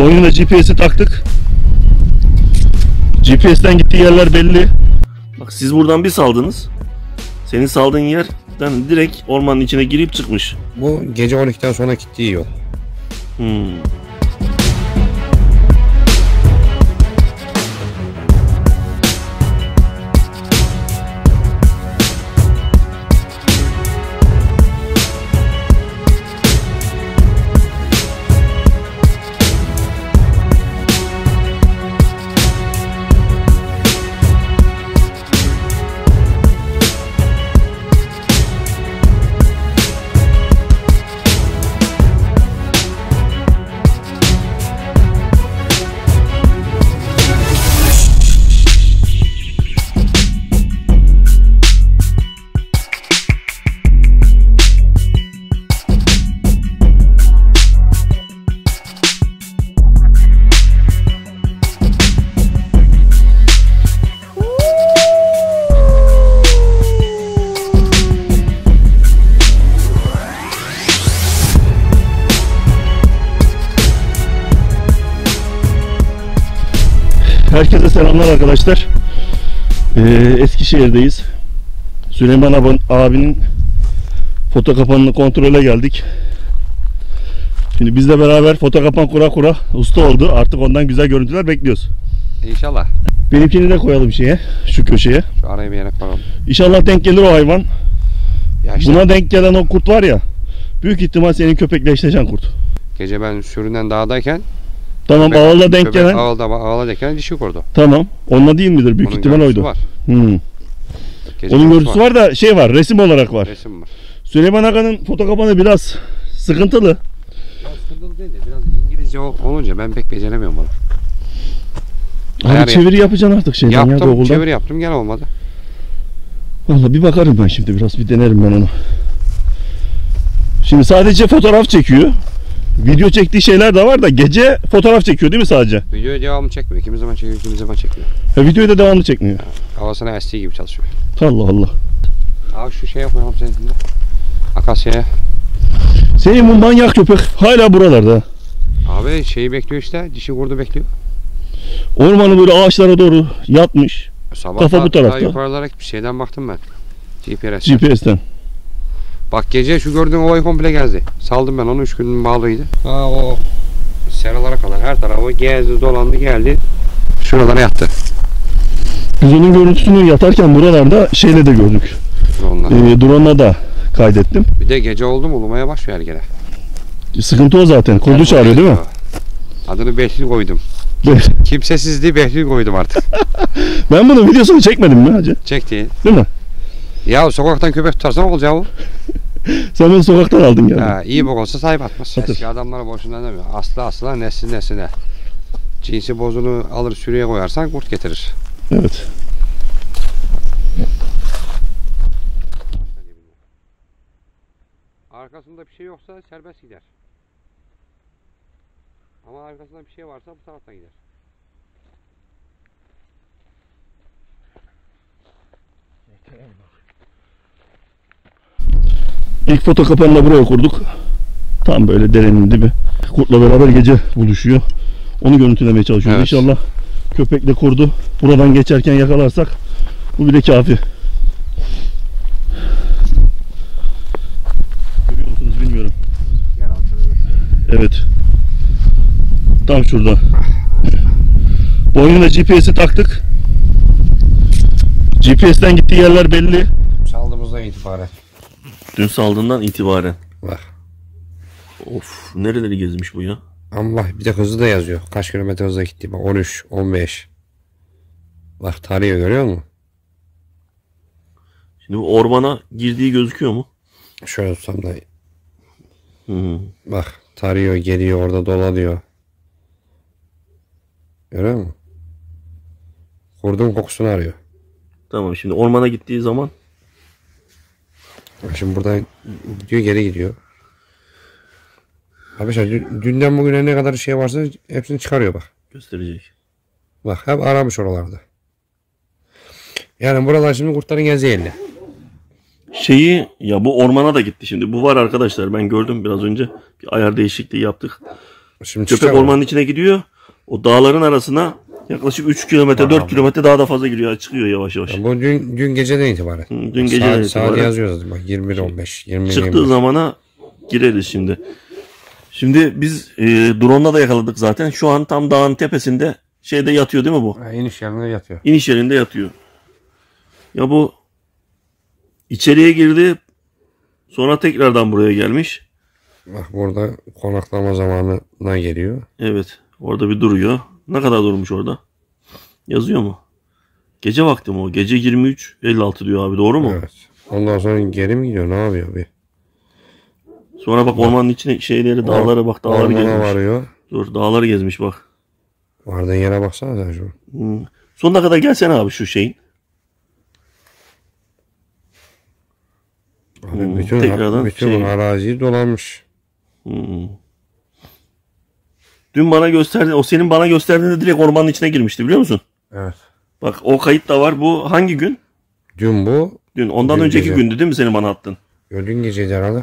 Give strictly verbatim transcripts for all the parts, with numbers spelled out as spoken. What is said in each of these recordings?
Boynuna G P S'i taktık. G P S'ten gittiği yerler belli. Bak siz buradan bir saldınız. Senin saldığın yerden direkt ormanın içine girip çıkmış. Bu gece on ikiden sonra gittiği yol. Hmm. Herkese selamlar arkadaşlar. Ee, Eskişehir'deyiz. Süleyman abinin foto kapanını kontrole geldik. Şimdi bizle beraber foto kapan kura kura usta oldu. Artık ondan güzel görüntüler bekliyoruz. İnşallah. Benimkini de koyalım şeye, şu köşeye. Şu araya bir yere koyalım. İnşallah denk gelir o hayvan. Ya işte, buna denk gelen o kurt var ya, büyük ihtimal senin köpekle eşleşen kurt. gece ben sürünen dağdayken tamam, köpek, ağılda denk köpek gelen. Ağılda, ağıldayken dişi kurdu. Tamam. Onunla değil midir? Büyük Onun ihtimal oydu. var. Hmm. Onun görüntüsü var. var da şey var, resim olarak var. Resim var. Süleyman Aga'nın foto kapanı biraz sıkıntılı. Ya sıkıntılı değil de biraz İngilizce olunca ben pek beceremiyorum onu. Abi Ayar çeviri yapacaksın artık şeyden yaptım, ya Google'dan. çeviri yaptım gene olmadı. Vallahi bir bakarım ben şimdi, biraz bir denerim ben onu. Şimdi sadece fotoğraf çekiyor. Video çektiği şeyler de var da gece fotoğraf çekiyor değil mi sadece? Videoyu devamlı çekmiyor. Kimi zaman çekiyor, kimi zaman çekmiyor. Ha, videoyu da devamlı çekmiyor. Havasına estiği gibi çalışıyor. Allah Allah. Abi şu şeye koyalım senin de. Akasya'ya. Senin bu manyak köpek hala buralarda. Abi şeyi bekliyor işte. Dişi kurdu bekliyor. Ormanı böyle ağaçlara doğru yatmış. Sabah Kafa bu tarafta. yukarılara bir şeyden baktım ben. G P S'ten. G P S'ten. Bak gece şu gördüğün ovayı komple gezdi. Saldım ben onu, üç gün bağlıydı. Ha o seralara kadar her tarafı gezdi, dolandı, geldi. Şuralara yattı. Biz onun görüntüsünü yatarken buralarda şeyle de gördük. Ee, drone'la da kaydettim. Bir de gece oldu mu ulumaya başlıyor her gene. Sıkıntı o zaten. Kurdu yani çağırıyor değil mi? Adını Behlül koydum. Kimsesizliği Behlül koydum artık. Ben bunun videosunu çekmedim mi hacı? Çekti. Değil mi? Ya sokaktan köpek tutarsan olacak o. Sen beni sokaktan aldın yani. Ha, iyi bok olsa sahip atmaz. Atır. Eski adamlara boşuna demiyor. Aslı asla, nesli nesline. Cinsi bozunu alır sürüye koyarsan kurt getirir. Evet. Arkasında bir şey yoksa serbest gider. Ama arkasında bir şey varsa bu taraftan gider. İlk foto kapanını da buraya kurduk. Tam böyle derenin dibi. Kurtla beraber gece buluşuyor. Onu görüntülemeye çalışıyoruz. Evet. İnşallah köpekle kurdu buradan geçerken yakalarsak bu bile kafi. Görüyor musunuz bilmiyorum. Evet. Tam şurada. Boynuna G P S'i taktık. G P S'ten gittiği yerler belli. Saldığımızdan itibaren. Dün saldığından itibaren. Var. Of, nereleri gezmiş bu ya? Allah, bir de hızı da yazıyor. Kaç kilometre hızla gitti. Bak on üç, on beş. Bak tarıyor, görüyor musun? Şimdi bu ormana girdiği gözüküyor mu? Şöyle tutsam da. Hı. Bak tarıyor, geliyor, orada dolanıyor. Görüyor musun? Kurdun kokusunu arıyor. Tamam, şimdi ormana gittiği zaman. Şimdi buradan gidiyor, geri gidiyor. Abi dün, dünden bugüne ne kadar şey varsa hepsini çıkarıyor bak. Gösterecek. Bak hep aramış oralarda. Yani buralar şimdi kurtların gezdiği yerine. Şeyi ya, bu ormana da gitti şimdi. Bu var arkadaşlar, ben gördüm biraz önce. Bir ayar değişikliği yaptık. Şimdi Köpek çıkacak ormanın içine gidiyor. O dağların arasına yaklaşık üç kilometre dört kilometre daha da fazla giriyor. Çıkıyor yavaş yavaş. Ya bu dün, dün geceden itibaren. Hı, dün geceden saat, itibaren. Saat yazıyor zaten bak yirmi bir on beş. yirmi Çıktığı yirmi beş. zamana gireriz şimdi. Şimdi biz e, drone'la da yakaladık zaten. Şu an tam dağın tepesinde şeyde yatıyor değil mi bu? Ha, iniş yerinde yatıyor. İniş yerinde yatıyor. Ya bu içeriye girdi. Sonra tekrardan buraya gelmiş. Bak burada konaklama zamanına geliyor. Evet. Orada bir duruyor. Ne kadar durmuş orada? Yazıyor mu? Gece vakti mi o? Gece yirmi üç elli altı diyor abi. Doğru mu? Evet. Ondan sonra geri mi gidiyor? Ne yapıyor bir? Sonra bak ormanın içine şeyleri, dağlara bak. Dağları Ormana gezmiş. varıyor. Dur, dağları gezmiş bak. Vardığın yere baksana sen şu. Hmm. Sonuna kadar gelsene abi şu şeyin. Abi Hmm, bütün tekrardan bütün şey- araziyi dolanmış. Hmm. Dün bana gösterdi. O senin bana gösterdiğinde direkt ormanın içine girmişti biliyor musun? Evet. Bak o kayıt da var. Bu hangi gün? Dün bu. Dün. Ondan Dün önceki gece. gündü değil mi senin bana attın? Dün geceydi herhalde.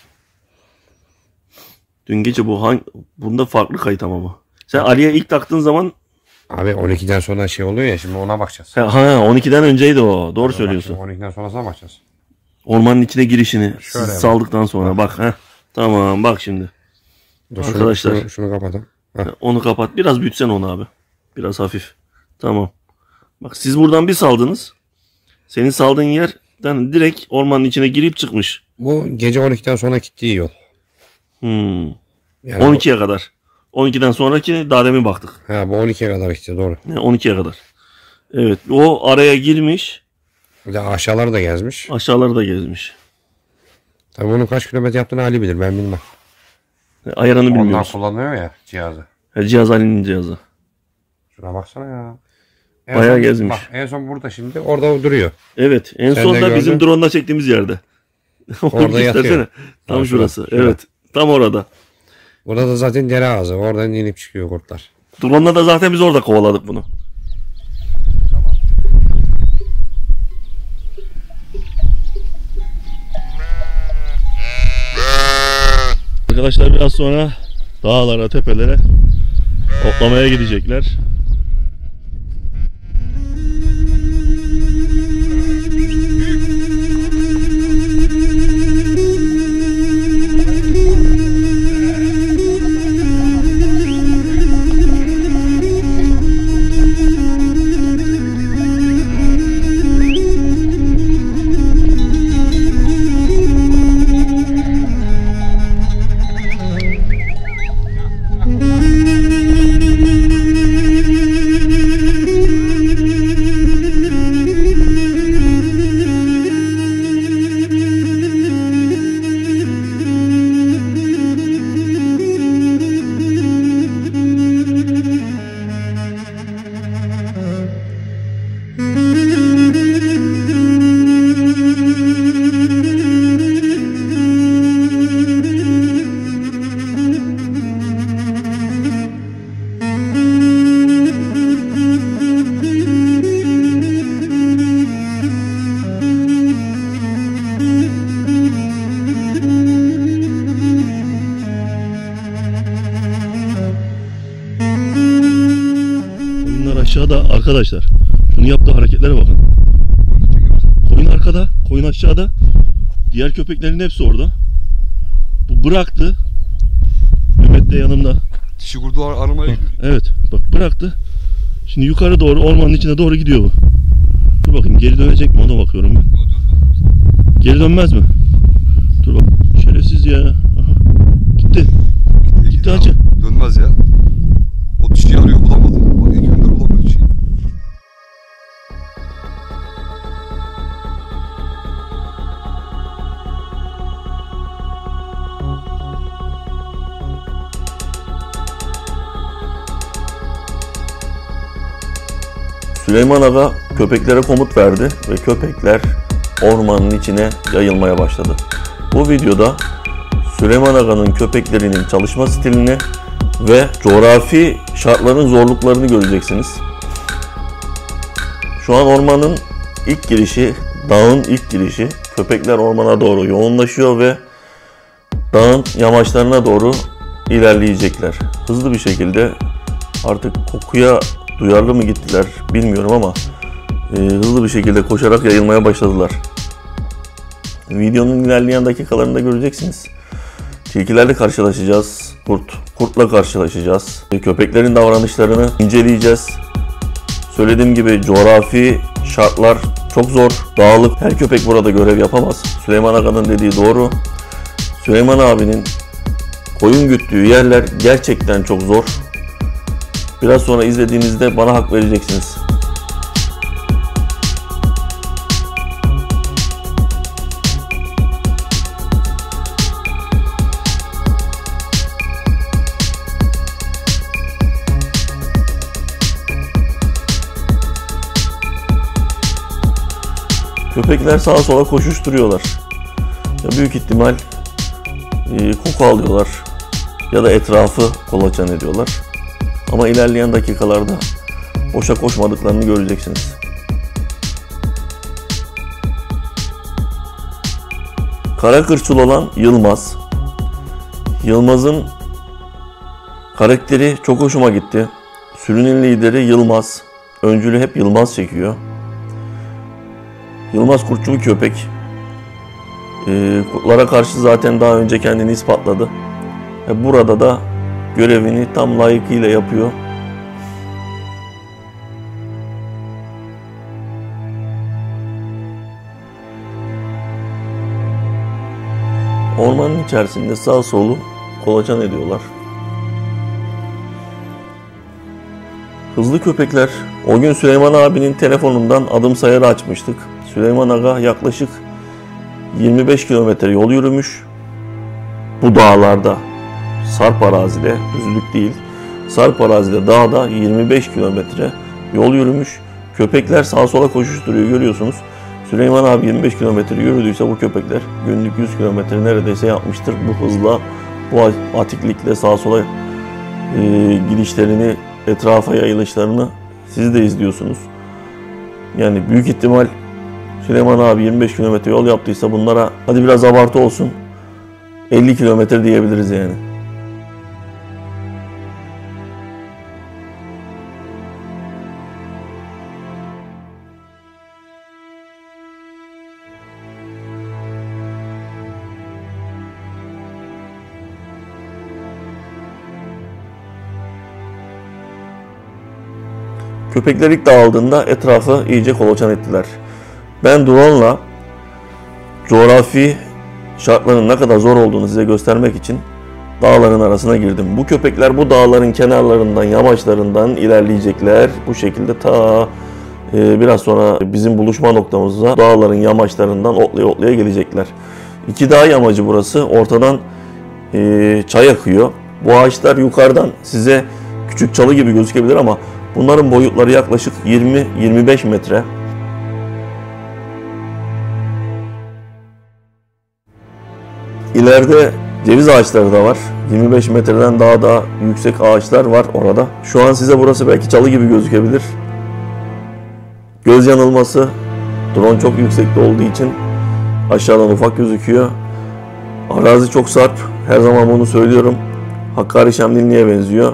Dün gece bu hangi? Bunda farklı kayıt ama bu. Sen Ali'ye ilk taktığın zaman Abi on ikiden sonra şey oluyor ya şimdi ona bakacağız. ha, ha on ikiden önceydi o. Doğru söylüyorsun. on ikiden sonrasına bakacağız. Ormanın içine girişini Şöyle siz bak. saldıktan sonra bak ha. Tamam bak şimdi. Dur, şunu- Arkadaşlar. Şunu, şunu kapatalım. Heh. Onu kapat. Biraz büyütsen onu abi. Biraz hafif. Tamam. Bak siz buradan bir saldınız. Senin saldığın yerden direkt ormanın içine girip çıkmış. Bu gece on ikiden sonra gittiği yol. Hmm. Yani on ikiye kadar. on ikiden sonraki daha demin baktık. Bu, ha, bu on ikiye kadar gitti doğru. Yani on ikiye kadar. Evet. O araya girmiş. Bir de aşağıları da gezmiş. Aşağıları da gezmiş. Tabii bunun kaç kilometre yaptığını Ali bilir ben bilmem. Ayarını Ondan bilmiyoruz. kullanıyor ya cihazı. Ha, cihaz Ali'nin cihazı. Şuna baksana ya. En Bayağı son- gezmiş. Bak, en son burada şimdi orada duruyor. Evet. En Sen son de da bizim gördün. drone'la çektiğimiz yerde. Onu Orada göstersene. yatıyor. Tam Ha, şurası. şurada, şurada. Evet. Tam orada. Burada da zaten dere ağzı. Oradan inip çıkıyor kurtlar. Drone'la da zaten biz orada kovaladık bunu. Arkadaşlar biraz sonra dağlara, tepelere otlamaya gidecekler. Koyunlar aşağıda arkadaşlar. Şunu yaptığı hareketlere bakın. Koyun arkada, koyun aşağıda. Diğer köpeklerin hepsi orada. Bu bıraktı. Mehmet de yanımda. Dişi kurdu ar- aramaya gidiyor. Evet, bak bıraktı. Şimdi yukarı doğru, ormanın içine doğru gidiyor bu. Dur bakayım geri dönecek mi ona bakıyorum ben. Geri dönmez mi? Dur bak. Şerefsiz ya. Aha. Gitti. Gitti hacı. Dönmez ya. O dişi arıyor bulamadı. Bak iki gündür bulamıyor dişi. Süleyman Aga köpeklere komut verdi ve köpekler ormanın içine yayılmaya başladı. Bu videoda Süleyman Aga'nın köpeklerinin çalışma stilini ve coğrafi şartların zorluklarını göreceksiniz. Şu an ormanın ilk girişi, dağın ilk girişi. Köpekler ormana doğru yoğunlaşıyor ve dağın yamaçlarına doğru ilerleyecekler. Hızlı bir şekilde artık kokuya duyarlı mı gittiler bilmiyorum ama e, hızlı bir şekilde koşarak yayılmaya başladılar. Videonun ilerleyen dakikalarında göreceksiniz. Tilkilerle karşılaşacağız. Kurt, kurtla karşılaşacağız. Köpeklerin davranışlarını inceleyeceğiz. Söylediğim gibi coğrafi şartlar çok zor, dağlık. Her köpek burada görev yapamaz. Süleyman Aga'nın dediği doğru. Süleyman abinin koyun güttüğü yerler gerçekten çok zor. Biraz sonra izlediğinizde bana hak vereceksiniz. Köpekler sağa sola koşuşturuyorlar. Ya büyük ihtimal e, koku alıyorlar ya da etrafı kolaçan ediyorlar. Ama ilerleyen dakikalarda boşa koşmadıklarını göreceksiniz. Kara kırçıl olan Yılmaz. Yılmaz'ın karakteri çok hoşuma gitti. Sürünün lideri Yılmaz. Öncülü hep Yılmaz çekiyor. Yılmaz kurtçu bir köpek. Ee, kurtlara karşı zaten daha önce kendini ispatladı. E, burada da görevini tam layıkıyla yapıyor. Ormanın içerisinde sağ solu kolaçan ediyorlar. Hızlı köpekler. O gün Süleyman abinin telefonundan adım sayarı açmıştık. Süleyman Aga yaklaşık yirmi beş kilometre yol yürümüş. Bu dağlarda, sarp arazide, düzlük değil, sarp arazide dağda yirmi beş kilometre yol yürümüş. Köpekler sağa sola koşuşturuyor, görüyorsunuz. Süleyman abi yirmi beş kilometre yürüdüyse bu köpekler günlük yüz kilometre neredeyse yapmıştır. Bu hızla, bu atiklikle sağa sola e, gidişlerini, etrafa yayılışlarını siz de izliyorsunuz. Yani büyük ihtimal Süleyman abi yirmi beş kilometre yol yaptıysa bunlara hadi biraz abartı olsun elli kilometre diyebiliriz yani. Köpekler ilk dağıldığında etrafı iyice kolaçan ettiler. Ben drone'la coğrafi şartların ne kadar zor olduğunu size göstermek için dağların arasına girdim. Bu köpekler bu dağların kenarlarından, yamaçlarından ilerleyecekler. Bu şekilde ta e, biraz sonra bizim buluşma noktamıza dağların yamaçlarından otlaya otlaya gelecekler. İki dağ yamacı burası. Ortadan e, çay akıyor. Bu ağaçlar yukarıdan size küçük çalı gibi gözükebilir ama bunların boyutları yaklaşık yirmi yirmi beş metre. İleride ceviz ağaçları da var. yirmi beş metreden daha da yüksek ağaçlar var orada. Şu an size burası belki çalı gibi gözükebilir. Göz yanılması. Drone çok yüksekte olduğu için aşağıdan ufak gözüküyor. Arazi çok sarp. Her zaman bunu söylüyorum. Hakkari Şemdinli'ye benziyor.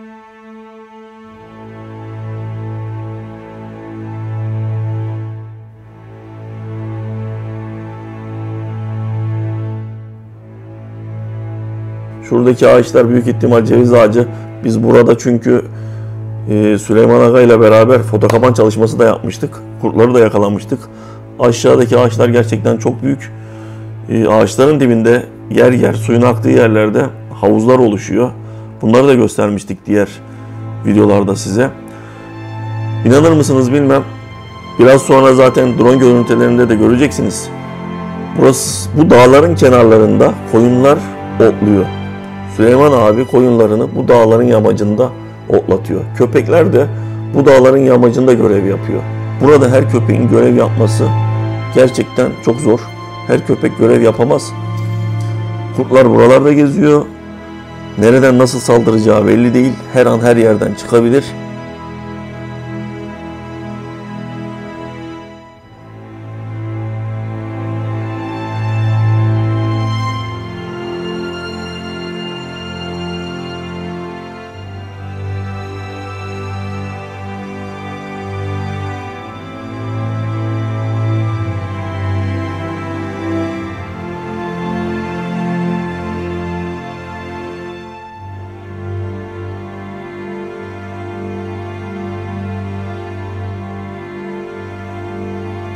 Şuradaki ağaçlar büyük ihtimal ceviz ağacı. Biz burada çünkü e, Süleyman Aga ile beraber fotokapan çalışması da yapmıştık. Kurtları da yakalamıştık. Aşağıdaki ağaçlar gerçekten çok büyük. E, ağaçların dibinde yer yer, suyun aktığı yerlerde havuzlar oluşuyor. Bunları da göstermiştik diğer videolarda size. İnanır mısınız bilmem. Biraz sonra zaten drone görüntülerinde de göreceksiniz. Burası, bu dağların kenarlarında koyunlar otluyor. Süleyman abi koyunlarını bu dağların yamacında otlatıyor. Köpekler de bu dağların yamacında görev yapıyor. Burada her köpeğin görev yapması gerçekten çok zor. Her köpek görev yapamaz. Kurtlar buralarda geziyor. Nereden nasıl saldıracağı belli değil. Her an her yerden çıkabilir.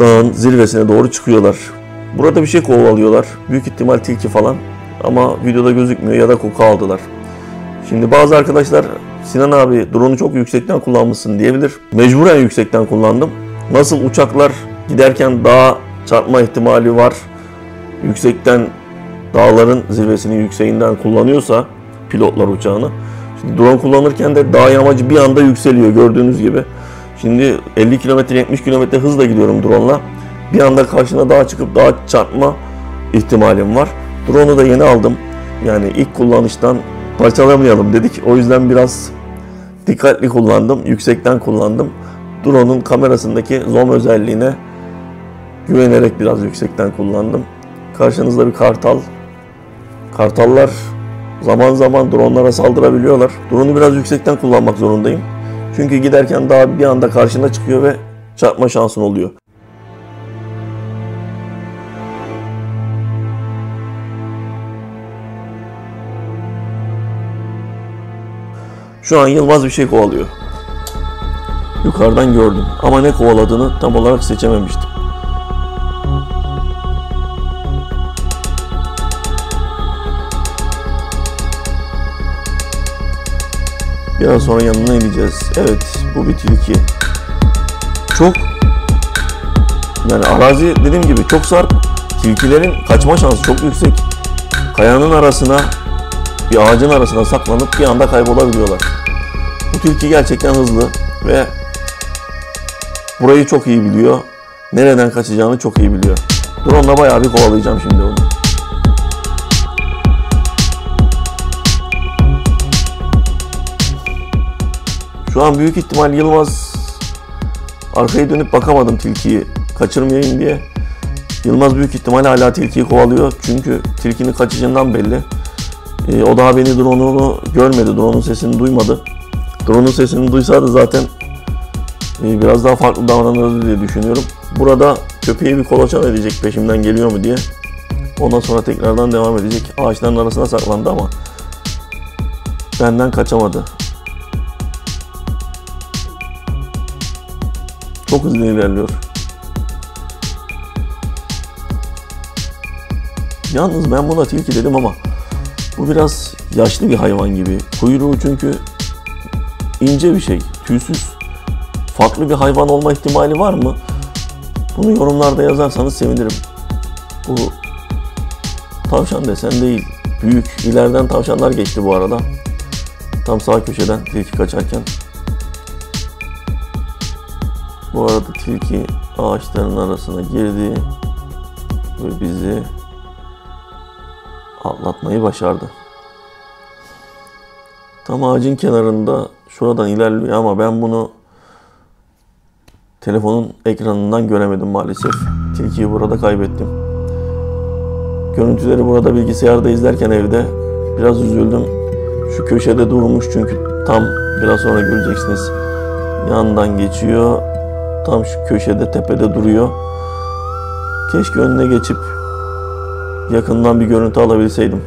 dağın zirvesine doğru çıkıyorlar. Burada bir şey kovalıyorlar. Büyük ihtimal tilki falan. Ama videoda gözükmüyor ya da koku aldılar. Şimdi bazı arkadaşlar Sinan abi drone'u çok yüksekten kullanmışsın diyebilir. Mecburen yüksekten kullandım. Nasıl uçaklar giderken dağa çarpma ihtimali var. Yüksekten dağların zirvesinin yükseğinden kullanıyorsa pilotlar uçağını. Şimdi drone kullanırken de dağ yamacı bir anda yükseliyor gördüğünüz gibi. Şimdi elli kilometre yetmiş kilometre hızla gidiyorum drone'la. Bir anda karşına dağa çıkıp dağa çarpma ihtimalim var. Drone'u da yeni aldım. Yani ilk kullanıştan parçalamayalım dedik. O yüzden biraz dikkatli kullandım. Yüksekten kullandım. Drone'un kamerasındaki zoom özelliğine güvenerek biraz yüksekten kullandım. Karşınızda bir kartal. Kartallar zaman zaman drone'lara saldırabiliyorlar. Drone'u biraz yüksekten kullanmak zorundayım. Çünkü giderken daha bir anda karşına çıkıyor ve çarpma şansın oluyor. Şu an Yılmaz bir şey kovalıyor. Yukarıdan gördüm ama ne kovaladığını tam olarak seçememiştim. Biraz sonra yanına ineceğiz. Evet, bu bir tilki. Çok, yani arazi dediğim gibi çok sarp. Tilkilerin kaçma şansı çok yüksek. Kayanın arasına, bir ağacın arasına saklanıp bir anda kaybolabiliyorlar. Bu tilki gerçekten hızlı ve burayı çok iyi biliyor. Nereden kaçacağını çok iyi biliyor. Drone'la bayağı bir kovalayacağım şimdi onu. Şu an büyük ihtimal Yılmaz, arkaya dönüp bakamadım tilkiyi kaçırmayayım diye. Yılmaz büyük ihtimal hala tilkiyi kovalıyor. Çünkü tilkinin kaçışından belli. Ee, o daha beni drone'unu görmedi. Drone'un sesini duymadı. Drone'un sesini duysaydı zaten e, biraz daha farklı davranırdı diye düşünüyorum. Burada köpeği bir kolaçan edecek peşimden geliyor mu diye. Ondan sonra tekrardan devam edecek. Ağaçların arasına saklandı ama benden kaçamadı. Çok hızlı ilerliyor. Yalnız ben buna tilki dedim ama bu biraz yaşlı bir hayvan gibi. Kuyruğu çünkü ince bir şey, tüysüz. Farklı bir hayvan olma ihtimali var mı? Bunu yorumlarda yazarsanız sevinirim. Bu tavşan desen değil. Büyük, ileriden tavşanlar geçti bu arada. Tam sağ köşeden tilki kaçarken. Bu arada tilki ağaçların arasına girdi ve bizi atlatmayı başardı. Tam ağacın kenarında şuradan ilerliyor ama ben bunu telefonun ekranından göremedim maalesef. Tilkiyi burada kaybettim. Görüntüleri burada bilgisayarda izlerken evde biraz üzüldüm. Şu köşede durmuş çünkü tam biraz sonra göreceksiniz. Yandan geçiyor. Tam şu köşede tepede duruyor. Keşke önüne geçip yakından bir görüntü alabilseydim.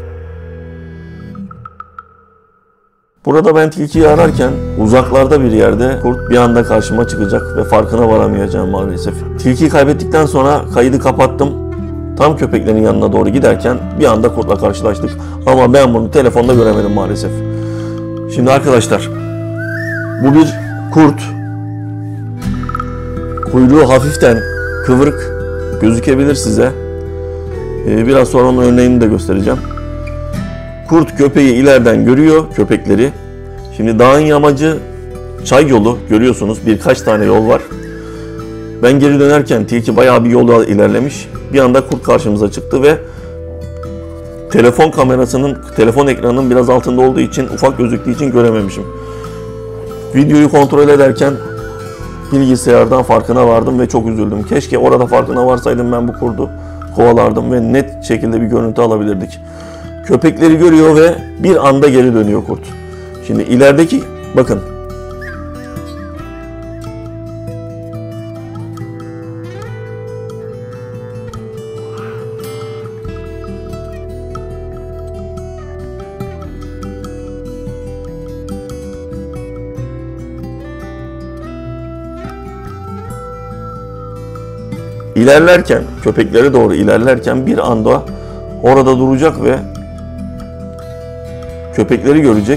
Burada ben tilkiyi ararken uzaklarda bir yerde kurt bir anda karşıma çıkacak ve farkına varamayacağım maalesef. Tilkiyi kaybettikten sonra kaydı kapattım. Tam köpeklerin yanına doğru giderken bir anda kurtla karşılaştık. Ama ben bunu telefonda göremedim maalesef. Şimdi arkadaşlar, bu bir kurt. Kuyruğu hafiften kıvırık gözükebilir size. Ee, biraz sonra onun örneğini de göstereceğim. Kurt köpeği ileriden görüyor, köpekleri. Şimdi dağın yamacı çay yolu görüyorsunuz. Birkaç tane yol var. Ben geri dönerken tilki bayağı bir yolda ilerlemiş. Bir anda kurt karşımıza çıktı ve telefon kamerasının, telefon ekranının biraz altında olduğu için, ufak gözüktüğü için görememişim. Videoyu kontrol ederken bilgisayardan farkına vardım ve çok üzüldüm. Keşke orada farkına varsaydım, ben bu kurdu kovalardım ve net şekilde bir görüntü alabilirdik. Köpekleri görüyor ve bir anda geri dönüyor kurt. Şimdi ilerideki, bakın. İlerlerken, köpeklere doğru ilerlerken bir anda orada duracak ve köpekleri görecek.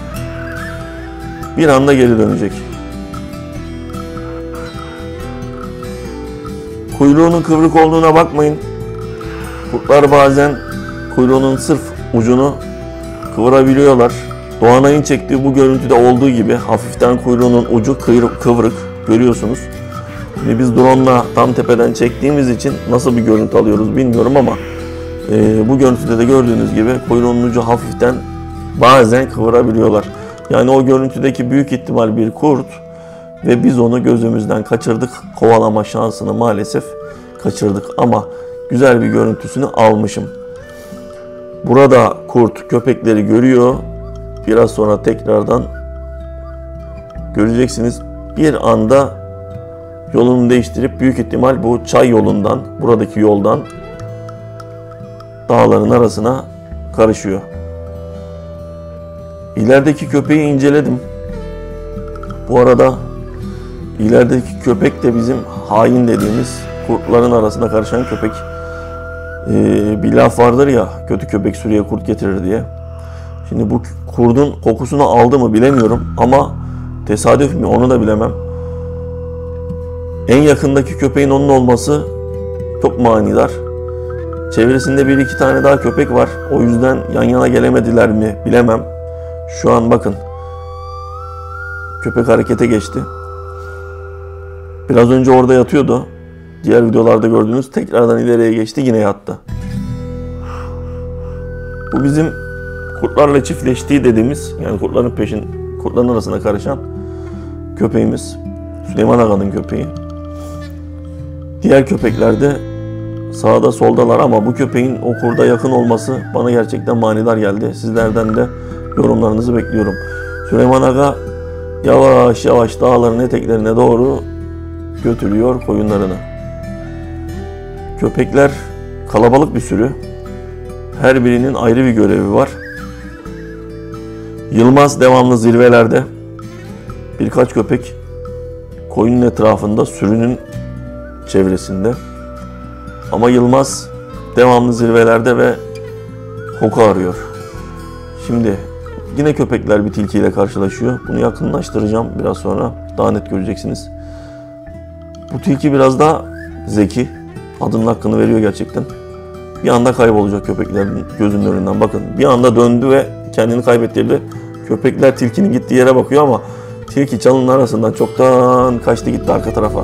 Bir anda geri dönecek. Kuyruğunun kıvrık olduğuna bakmayın. Kurtlar bazen kuyruğunun sırf ucunu kıvırabiliyorlar. Doğanay'ın çektiği bu görüntüde olduğu gibi hafiften kuyruğunun ucu kıvrık görüyorsunuz. Şimdi biz drone'la tam tepeden çektiğimiz için nasıl bir görüntü alıyoruz bilmiyorum ama e, bu görüntüde de gördüğünüz gibi kuyruğunun ucu hafiften bazen kıvırabiliyorlar. Yani o görüntüdeki büyük ihtimal bir kurt ve biz onu gözümüzden kaçırdık. Kovalama şansını maalesef kaçırdık ama güzel bir görüntüsünü almışım. Burada kurt köpekleri görüyor. Biraz sonra tekrardan göreceksiniz. Bir anda yolunu değiştirip büyük ihtimal bu çay yolundan, buradaki yoldan dağların arasına karışıyor. İlerideki köpeği inceledim. Bu arada ilerideki köpek de bizim hain dediğimiz kurtların arasına karışan köpek. Ee, bir laf vardır ya, kötü köpek sürüye kurt getirir diye. Şimdi bu kurdun kokusunu aldı mı bilemiyorum ama tesadüf mü onu da bilemem. En yakındaki köpeğin onun olması çok manidar. Çevresinde bir iki tane daha köpek var. O yüzden yan yana gelemediler mi bilemem. Şu an bakın. Köpek harekete geçti. Biraz önce orada yatıyordu. Diğer videolarda gördüğünüz tekrardan ileriye geçti, yine yattı. Bu bizim kurtlarla çiftleştiği dediğimiz, yani kurtların peşin, kurtların arasına karışan köpeğimiz. Süleyman Aga'nın köpeği. Diğer köpekler de sağda soldalar ama bu köpeğin o kurda yakın olması bana gerçekten manidar geldi. Sizlerden de yorumlarınızı bekliyorum. Süleyman Aga yavaş yavaş dağların eteklerine doğru götürüyor koyunlarını. Köpekler kalabalık bir sürü. Her birinin ayrı bir görevi var. Yılmaz devamlı zirvelerde. Birkaç köpek koyunun etrafında, sürünün çevresinde. Ama Yılmaz devamlı zirvelerde ve koku arıyor. Şimdi yine köpekler bir tilkiyle karşılaşıyor. Bunu yakınlaştıracağım biraz sonra. Daha net göreceksiniz. Bu tilki biraz daha zeki. Adının hakkını veriyor gerçekten. Bir anda kaybolacak köpeklerin gözünün önünden. Bakın bir anda döndü ve kendini kaybettirdi. Köpekler tilkinin gittiği yere bakıyor ama tilki çalının arasından çoktan kaçtı gitti arka tarafa.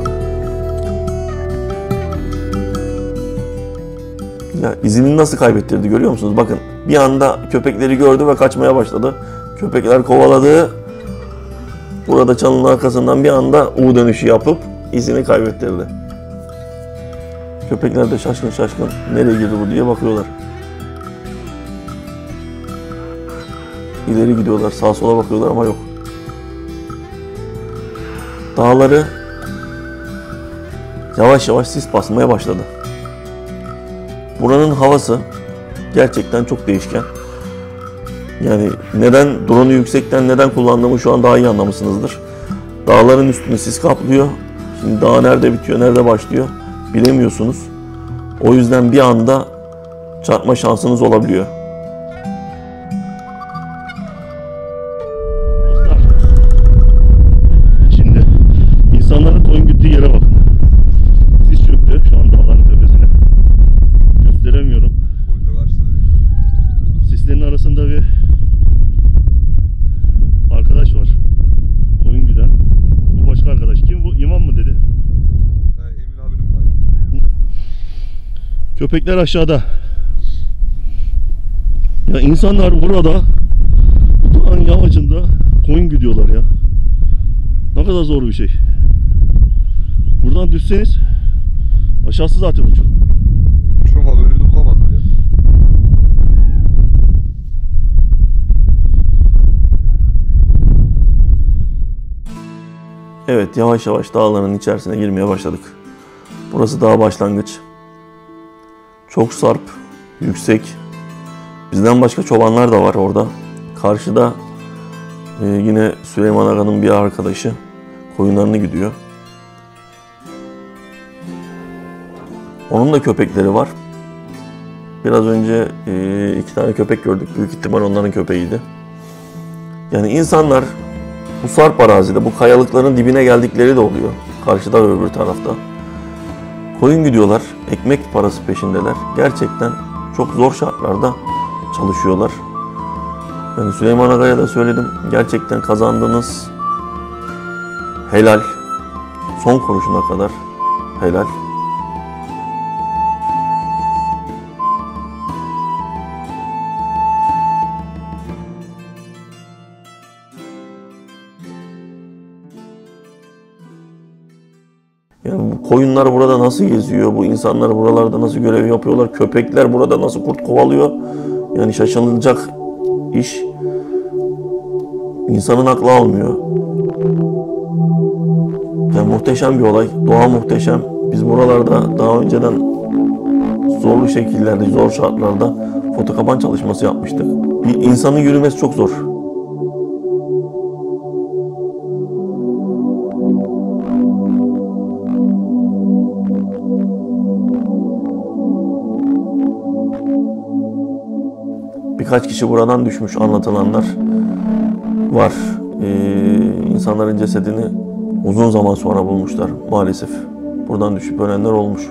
Ya izini nasıl kaybettirdi görüyor musunuz? Bakın bir anda köpekleri gördü ve kaçmaya başladı. Köpekler kovaladı. Burada çalının arkasından bir anda U dönüşü yapıp izini kaybettirdi. Köpekler de şaşkın şaşkın nereye girdi bu diye bakıyorlar. İleri gidiyorlar, sağa sola bakıyorlar ama yok. Dağları yavaş yavaş sis basmaya başladı. Buranın havası gerçekten çok değişken. Yani neden drone'u yüksekten neden kullandığımı şu an daha iyi anlamışsınızdır. Dağların üstünü sis kaplıyor. Şimdi dağ nerede bitiyor, nerede başlıyor bilemiyorsunuz. O yüzden bir anda çarpma şansınız olabiliyor. Şimdi insanların koyun gittiği yere bakın. Sis çöktü şu an dağların tepesine. Gösteremiyorum. Sislerin arasında bir arkadaş var. Koyun güden. Bu başka arkadaş. Kim bu? İmam mı dedi? Emin abinin bayrağı. Köpekler aşağıda. Ya insanlar burada dağın yamacında koyun gidiyorlar ya. Ne kadar zor bir şey. Buradan düşseniz aşağısı zaten uçurum. Uçurum haberini bulamadım ya. Evet, yavaş yavaş dağların içerisine girmeye başladık. Burası dağ başlangıç. Çok sarp, yüksek. Bizden başka çobanlar da var orada. Karşıda e, yine Süleyman Aga'nın bir arkadaşı koyunlarını gidiyor. Onun da köpekleri var. Biraz önce e, iki tane köpek gördük. Büyük ihtimal onların köpeğiydi. Yani insanlar bu sarp arazide, bu kayalıkların dibine geldikleri de oluyor. Karşıda ve öbür tarafta. Koyun gidiyorlar, ekmek parası peşindeler. Gerçekten çok zor şartlarda çalışıyorlar. Yani Süleyman Aga'ya da söyledim. Gerçekten kazandığınız helal. Son kuruşuna kadar helal. Yani bu koyunlar burada nasıl geziyor, bu insanlar buralarda nasıl görev yapıyorlar, köpekler burada nasıl kurt kovalıyor. Yani şaşılacak iş. İnsanın aklı almıyor. Yani muhteşem bir olay, doğa muhteşem. Biz buralarda daha önceden zorlu şekillerde, zor şartlarda fotokapan çalışması yapmıştık. Bir insanın yürümesi çok zor. Birkaç kişi buradan düşmüş, anlatılanlar var. Ee, insanların cesedini uzun zaman sonra bulmuşlar maalesef. Buradan düşüp ölenler olmuş.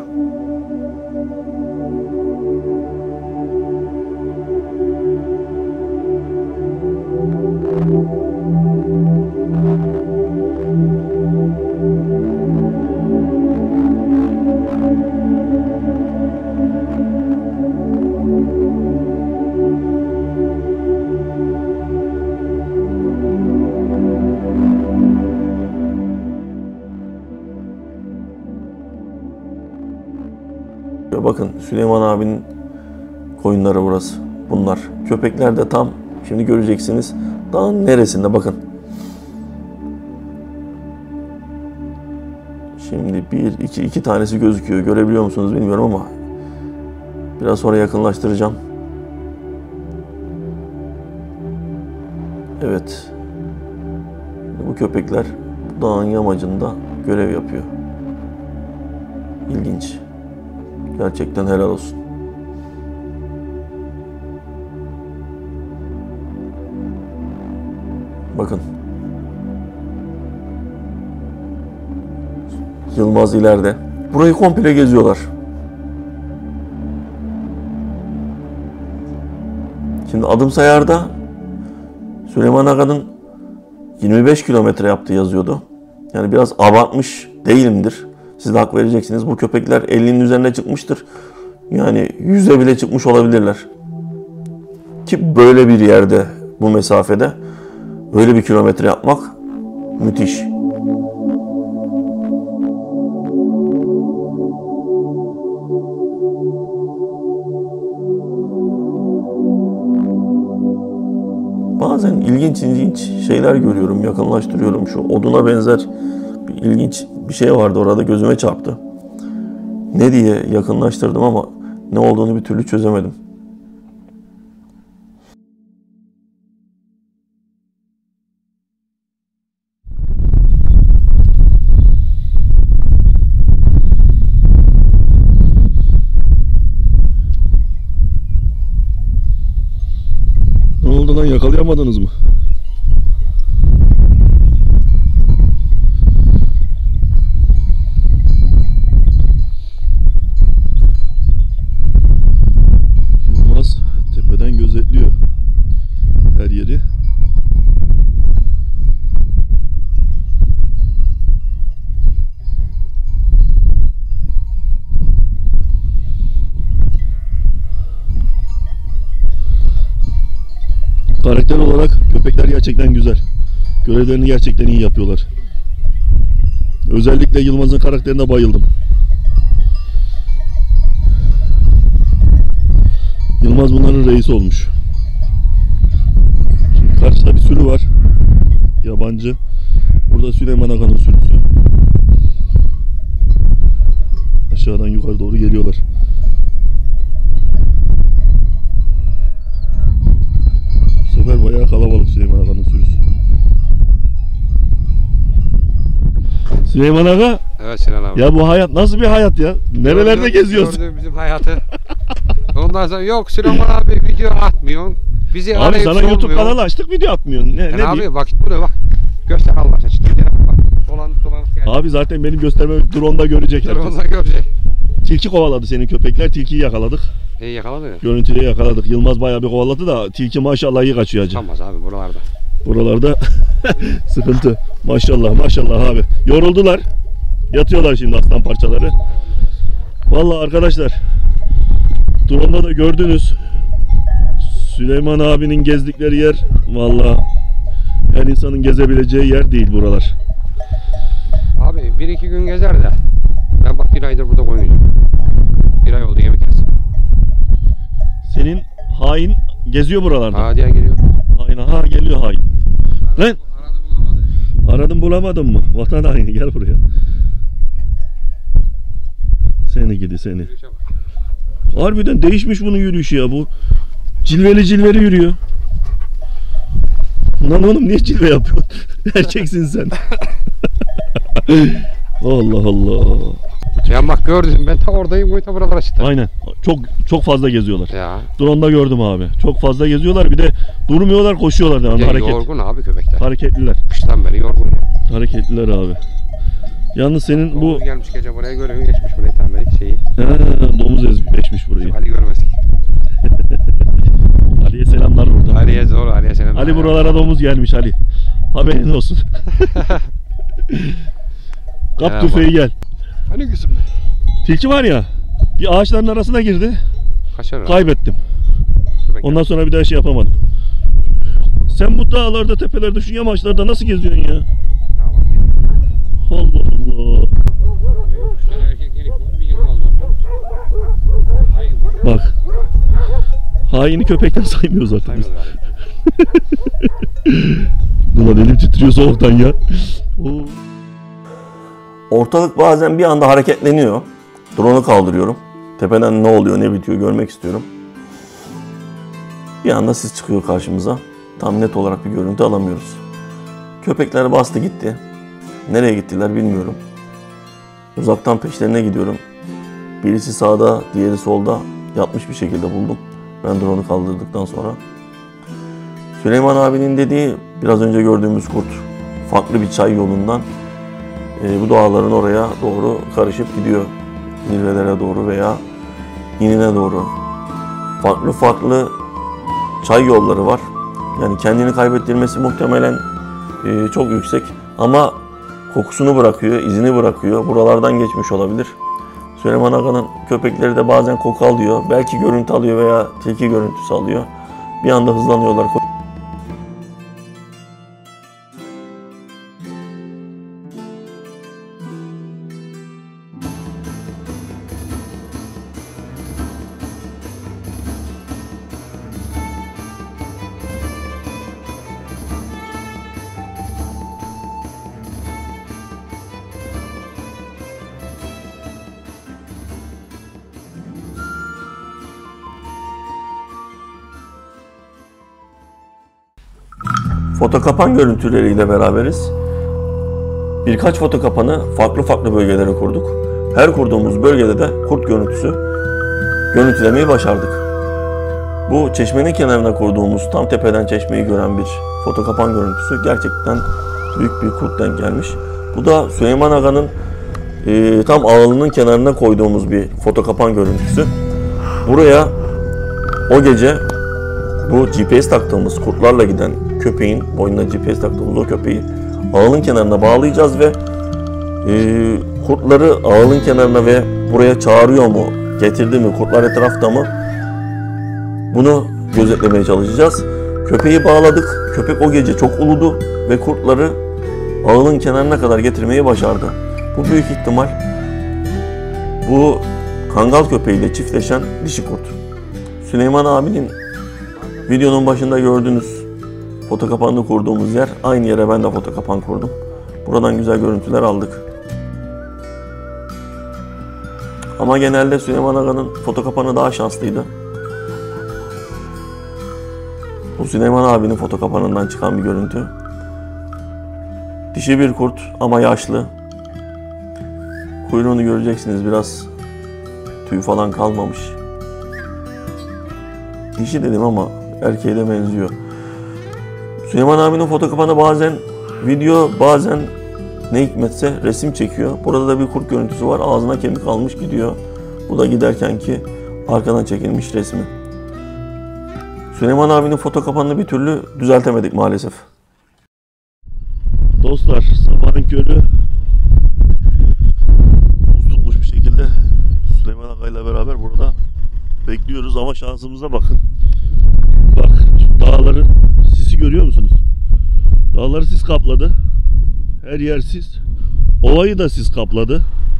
Bakın Süleyman abinin koyunları burası. Bunlar. Köpekler de tam şimdi göreceksiniz. Dağın neresinde bakın. Şimdi bir, iki, iki tanesi gözüküyor. Görebiliyor musunuz bilmiyorum ama biraz sonra yakınlaştıracağım. Evet. Bu köpekler dağın yamacında görev yapıyor. İlginç. Gerçekten helal olsun. Bakın. Yılmaz ileride. Burayı komple geziyorlar. Şimdi Adımsayar'da Süleyman Aga'nın yirmi beş kilometre yaptığı yazıyordu. Yani biraz abartmış değilimdir. Siz de hak vereceksiniz. Bu köpekler ellinin üzerine çıkmıştır. Yani yüze bile çıkmış olabilirler. Ki böyle bir yerde, bu mesafede öyle bir kilometre yapmak müthiş. Bazen ilginç ilginç şeyler görüyorum, yakınlaştırıyorum. Şu oduna benzer bir ilginç bir şey vardı orada, gözüme çarptı. Ne diye yakınlaştırdım ama ne olduğunu bir türlü çözemedim. Ne oldu lan, yakalayamadınız mı? Yılmaz tepeden gözetliyor her yeri. Karakter olarak köpekler gerçekten güzel. Görevlerini gerçekten iyi yapıyorlar. Özellikle Yılmaz'ın karakterine bayıldım. Yılmaz bunların reisi olmuş. Şimdi karşıda bir sürü var. Yabancı. Burada Süleyman Aga'nın sürüsü. Aşağıdan yukarı doğru geliyorlar. Bu sefer bayağı kalabalık Süleyman Aga'nın sürüsü. Süleyman Aga, Evet Sinan abi. ya bu hayat nasıl bir hayat ya? Nerelerde Gördüğüm- geziyorsun? gördüğüm bizim hayatı. Ondan sonra yok Süleyman abi video atmıyorsun. Bizi Abi arayıp sana sormuyor. YouTube kanalı açtık, video atmıyorsun. Ne, Yani ne abi diyeyim? vakit burada bak. Göster Allah aşkına. Gel bak. Dolanıp dolanıp gel. Abi zaten benim gösterme drone'da görecek herkes. Telefonda görecek. Tilki kovaladı senin köpekler. Tilkiyi yakaladık. İyi yakaladı ya. Görüntüde yakaladık. Yılmaz bayağı bir kovaladı da tilki maşallah iyi kaçıyor hacı. Çıkamaz abi buralarda. Buralarda sıkıntı. Maşallah maşallah abi. Yoruldular. Yatıyorlar şimdi aslan parçaları. Vallahi arkadaşlar, drone'da da gördünüz. Süleyman abinin gezdikleri yer vallahi her insanın gezebileceği yer değil buralar. Abi bir iki gün gezer de. Ben bak bir aydır burada koyuyorum. Bir ay oldu yemek yesin. Senin hain geziyor buralarda. Aa diye geliyor. Hain ha geliyor hain. Lan Aradı bulamadı. aradın bulamadın mı? Vatan haini gel buraya. Seni gidi seni. Yürüyüşe bak. Harbiden değişmiş bunun yürüyüşü ya bu. Cilveli cilveli yürüyor. Lan oğlum niye cilve yapıyorsun? Erkeksin sen. Allah Allah. Ya bak gördün ben ta oradayım boyuta buralara çıktı. Aynen. Çok çok fazla geziyorlar. Ya. Drone'da gördüm abi. Çok fazla geziyorlar. Bir de durmuyorlar, koşuyorlar devamlı Ya hareket. yorgun abi köpekler. Hareketliler. Kıştan beri yorgun ya. Hareketliler abi. Yalnız senin bu Bu gelmiş gece buraya görüyor geçmiş buraya tane şeyi. He, domuz ezmiş burayı. Ali görmesin. Ali'ye selamlar burada. Ali'ye zor Ali'ye selam. Ali buralara domuz gelmiş Ali. Haberin olsun. Kap Ya tüfeği gel. Hani kızım? Tilki var ya, bir ağaçların arasına girdi. Kaçar abi. Kaybettim. Köpek Ondan sonra bir daha şey yapamadım. Sen bu dağlarda, tepelerde, şu yamaçlarda nasıl geziyorsun ya? Ya bak ya. Allah Allah. Üç tane erkek yenik var bir yılmaz var. Hayır var. Bak. Haini köpekten saymıyoruz artık biz. Saymıyoruz abi. Ulan elim titriyor soğuktan ya. Oo. Ortalık bazen bir anda hareketleniyor. Drone'u kaldırıyorum. Tepeden ne oluyor, ne bitiyor görmek istiyorum. Bir anda sis çıkıyor karşımıza. Tam net olarak bir görüntü alamıyoruz. Köpekler bastı gitti. Nereye gittiler bilmiyorum. Uzaktan peşlerine gidiyorum. Birisi sağda, diğeri solda yatmış bir şekilde buldum. Ben drone'u kaldırdıktan sonra. Süleyman abinin dediği biraz önce gördüğümüz kurt farklı bir çay yolundan e, bu dağların oraya doğru karışıp gidiyor. Zirvelere doğru veya inine doğru. Farklı farklı çay yolları var. Yani kendini kaybettirmesi muhtemelen e, çok yüksek ama kokusunu bırakıyor, izini bırakıyor. Buralardan geçmiş olabilir. Süleyman Aga'nın köpekleri de bazen koku alıyor. Belki görüntü alıyor veya tilki görüntüsü alıyor. Bir anda hızlanıyorlar. Foto kapan görüntüleriyle beraberiz. Birkaç foto kapanı farklı farklı bölgelere kurduk. Her kurduğumuz bölgede de kurt görüntüsü görüntülemeyi başardık. Bu çeşmenin kenarına kurduğumuz tam tepeden çeşmeyi gören bir foto kapan görüntüsü gerçekten büyük bir kurt denk gelmiş. Bu da Süleyman Aga'nın e, tam ağılının kenarına koyduğumuz bir foto kapan görüntüsü. Buraya o gece bu G P S taktığımız kurtlarla giden köpeğin boynuna G P S taktığımız o köpeği ağılın kenarına bağlayacağız ve e, kurtları ağılın kenarına ve buraya çağırıyor mu, getirdi mi, kurtlar etrafta mı bunu gözetlemeye çalışacağız. Köpeği bağladık. Köpek o gece çok uludu ve kurtları ağılın kenarına kadar getirmeyi başardı. Bu büyük ihtimal bu kangal köpeğiyle çiftleşen dişi kurt. Süleyman abinin videonun başında gördüğünüz foto kapanını kurduğumuz yer, aynı yere ben de foto kapan kurdum. Buradan güzel görüntüler aldık. Ama genelde Süleyman Aga'nın foto kapanı daha şanslıydı. Bu Süleyman abinin foto kapanından çıkan bir görüntü. Dişi bir kurt ama yaşlı. Kuyruğunu göreceksiniz, biraz tüy falan kalmamış. Dişi dedim ama erkeğe de benziyor. Süleyman abinin foto kapağında bazen video, bazen ne hikmetse resim çekiyor. Burada da bir kurt görüntüsü var. Ağzına kemik almış gidiyor. Bu da giderken ki arkadan çekilmiş resmi. Süleyman abinin foto kapağını bir türlü düzeltemedik maalesef. Dostlar, sabahın körü buz tutmuş bir şekilde Süleyman Aga ile beraber burada bekliyoruz ama şansımıza bakın. Bak, şu dağların sisi görüyor musunuz? Dağları sis kapladı. Her yer sis. Ovayı da sis kapladı.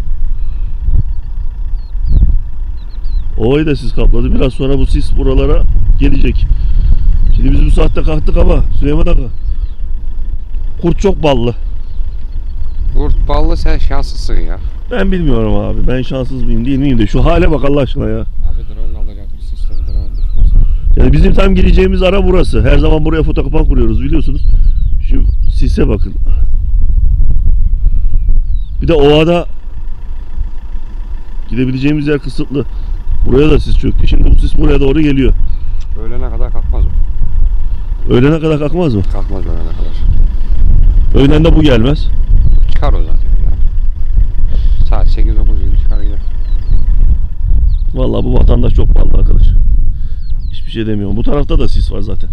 Ovayı da sis kapladı. Biraz sonra bu sis buralara gelecek. Şimdi biz bu saatte kalktık ama Süleyman Aga, kurt çok ballı. Kurt ballı, sen şanslısın ya. Ben bilmiyorum abi. Ben şanssız mıyım değil miyim de şu hale bak Allah aşkına ya. Abi drone alacaktım, sistemi drone düşmesin. Yani bizim tam gireceğimiz ara burası. Her zaman buraya foto kapan kuruyoruz biliyorsunuz. Şu sise bakın. Bir de ovada gidebileceğimiz yer kısıtlı. Buraya da sis çöktü. Şimdi bu sis buraya doğru geliyor. Öğlene kadar kalkmaz o. Öğlene kadar kalkmaz mı? Kalkmaz öğlene kadar. Öğlen de bu gelmez. Çıkar o zaten ya. Saat sekiz dokuz gibi çıkar gider. Vallahi bu vatandaş çok pahalı arkadaş. Hiçbir şey demiyorum. Bu tarafta da sis var zaten.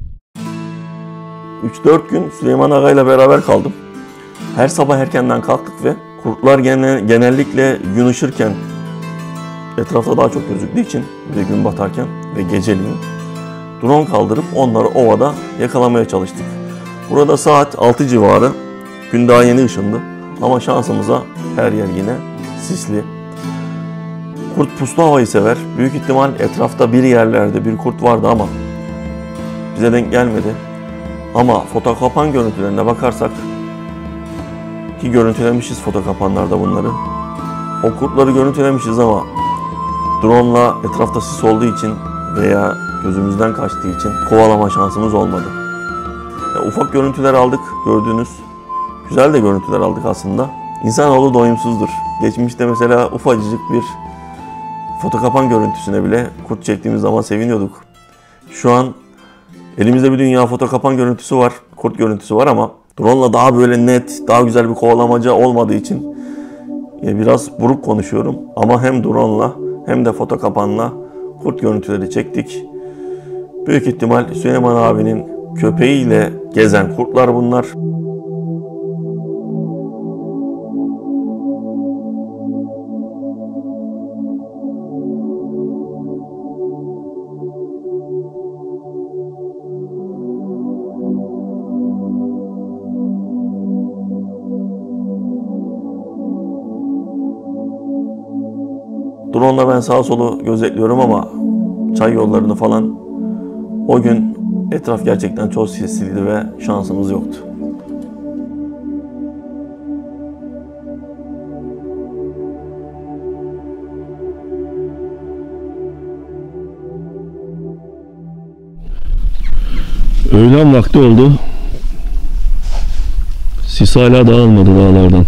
üç dört gün Süleyman Aga ile beraber kaldım. Her sabah erkenden kalktık ve kurtlar genel, genellikle gün ışırken etrafta daha çok gözüktüğü için bir de gün batarken ve geceliğin drone kaldırıp onları ovada yakalamaya çalıştık. Burada saat altı civarı, gün daha yeni ışındı ama şansımıza her yer yine sisli. Kurt puslu havayı sever. Büyük ihtimal etrafta bir yerlerde bir kurt vardı ama bize denk gelmedi. Ama foto kapan görüntülerine bakarsak, ki görüntülemişiz foto kapanlarda bunları. O kurtları görüntülemişiz ama drone'la etrafta sis olduğu için veya gözümüzden kaçtığı için kovalama şansımız olmadı. Ya, ufak görüntüler aldık gördüğünüz. Güzel de görüntüler aldık aslında. İnsanoğlu doyumsuzdur. Geçmişte mesela ufacık bir foto kapan görüntüsüne bile kurt çektiğimiz zaman seviniyorduk. Şu an elimizde bir dünya foto kapan görüntüsü var, kurt görüntüsü var ama drone'la daha böyle net, daha güzel bir kovalamaca olmadığı için biraz buruk konuşuyorum. Ama hem drone'la hem de foto kapanla kurt görüntüleri çektik. Büyük ihtimal Süleyman abinin köpeğiyle gezen kurtlar bunlar. Drone'la ben sağa solu gözetliyorum ama çay yollarını falan o gün etraf gerçekten çok sesliydi ve şansımız yoktu. Öğlen vakti oldu. Sis hala dağılmadı dağlardan.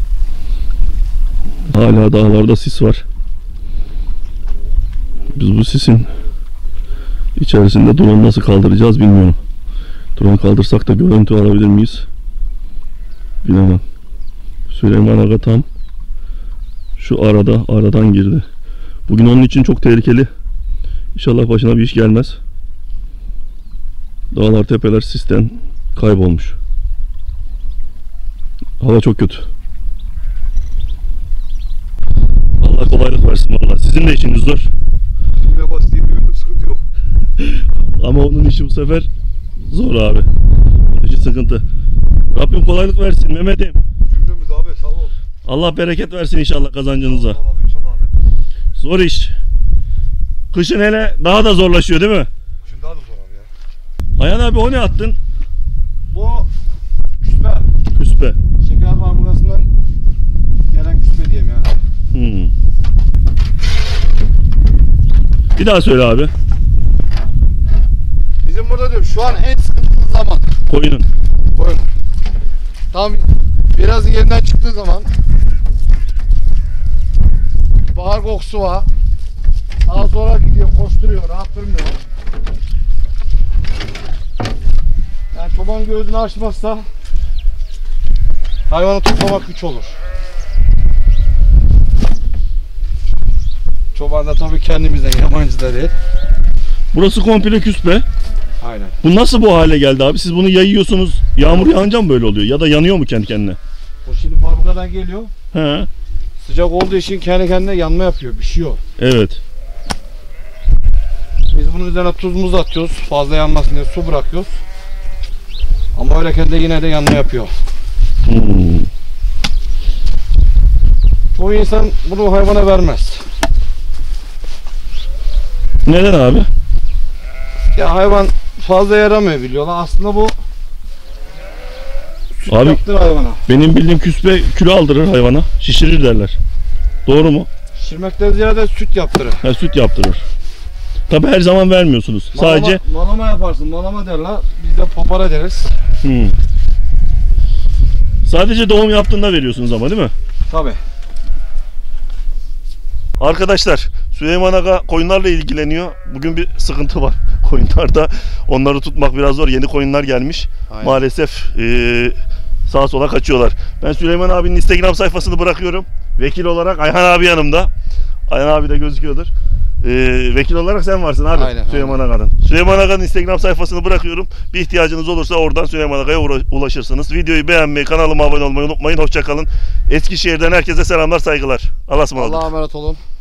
Hala dağlarda sis var. Biz bu sisin içerisinde drone nasıl kaldıracağız bilmiyorum. Drone kaldırsak da görüntü alabilir miyiz? Bilemem. Süleyman Aga tam şu arada, aradan girdi. Bugün onun için çok tehlikeli. İnşallah başına bir iş gelmez. Dağlar, tepeler sisten kaybolmuş. Hava çok kötü. Allah kolaylık versin vallahi. Sizin de işiniz zor. Şimdi basayım bir sıkıntı yok. Ama onun işi bu sefer zor abi. Onun işi sıkıntı. Rabbim kolaylık versin Mehmet'im. Cümlemiz abi sağ ol. Allah bereket versin inşallah kazancınıza. Tamam abi inşallah abi. Zor iş. Kışın hele daha da zorlaşıyor değil mi? Şimdi daha da zor abi ya. Ayhan abi o ne attın? Bu küspe. Küspe. Şeker fabrikasından gelen küspe diyeyim yani. Hmm. Bir daha söyle abi. Bizim burada diyorum şu an en sıkıntılı zaman. Koyunun. Koyun. Tam biraz yerinden çıktığı zaman bahar kokusu var. Daha sonra gidiyor, koşturuyor, rahat durmuyor. Yani çoban gözünü açmazsa hayvanı tutmamak güç olur. Çoban da tabii kendimizden, yabancı da değil. Burası komple küspe. Aynen. Bu nasıl bu hale geldi abi? Siz bunu yayıyorsunuz. Yağmur yağınca mı böyle oluyor? Ya da yanıyor mu kendi kendine? O şimdi fabrikadan geliyor. He. Sıcak olduğu için kendi kendine yanma yapıyor, pişiyor. Evet. Biz bunun üzerine tuzumuzu atıyoruz. Fazla yanmasın diye su bırakıyoruz. Ama öyle de yine de yanma yapıyor. Hmm. Çoğu insan bunu hayvana vermez. Neden abi? Ya hayvan fazla yaramıyor biliyorlar. Aslında bu süt Abi- yaptır hayvana. Benim bildiğim küspe kilo aldırır hayvana. Şişirir derler. Doğru mu? Şişirmekten ziyade süt yaptırır. Ha, süt yaptırır. Tabi her zaman vermiyorsunuz. Malama, Sadece malama yaparsın. Malama derler. Biz de popara deriz. hmm. Sadece doğum yaptığında veriyorsunuz ama değil mi? Tabii. Arkadaşlar, Süleyman Aga koyunlarla ilgileniyor. Bugün bir sıkıntı var koyunlarda. Onları tutmak biraz zor. Yeni koyunlar gelmiş. Aynen. Maalesef eee, sağa sola kaçıyorlar. Ben Süleyman abinin Instagram sayfasını bırakıyorum. Vekil olarak Ayhan abi yanımda. Ayhan abi de gözüküyordur. Eee, vekil olarak sen varsın abi. Aynen, Süleyman Aga'nın. Süleyman Aga'nın Instagram sayfasını bırakıyorum. Bir ihtiyacınız olursa oradan Süleyman Aga'ya uğra- ulaşırsınız. Videoyu beğenmeyi, kanalıma abone olmayı unutmayın. Hoşça kalın. Eskişehir'den herkese selamlar, saygılar. Allah'a ısmarladık. Allah'a emanet olun.